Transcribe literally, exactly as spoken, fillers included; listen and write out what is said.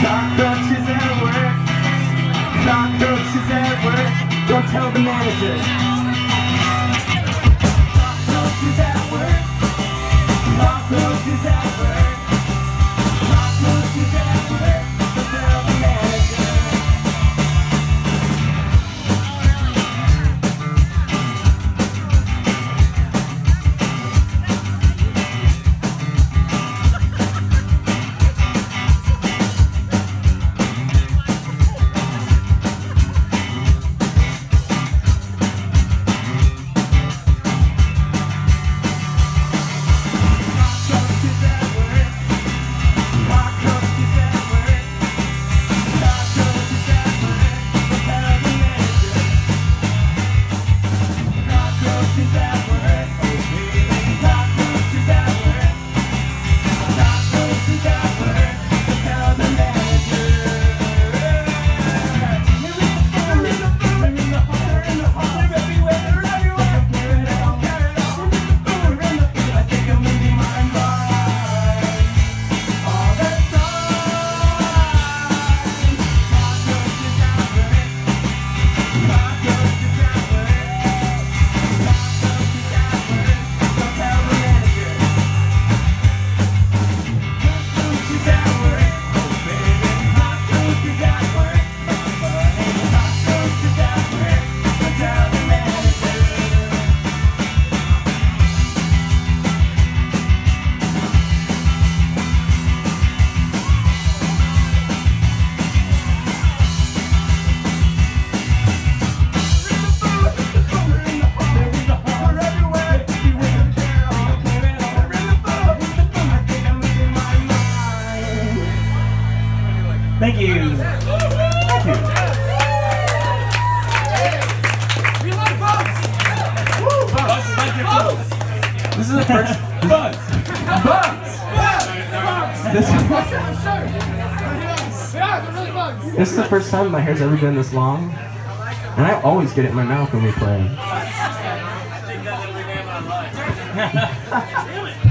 Cockroaches at work. Cockroaches at work. Don't tell the manager. Cockroaches at work. Cockroaches at work. Cockroaches at work. Don't tell the manager. Thank you. Thank you. We like bugs. Woo, bugs. Like your bugs. This is the first. Bugs. Bugs. This, Yeah, they're really bugs. this is the first time my hair's ever been this long, and I always get it in my mouth when we play. I think that's what we name our life.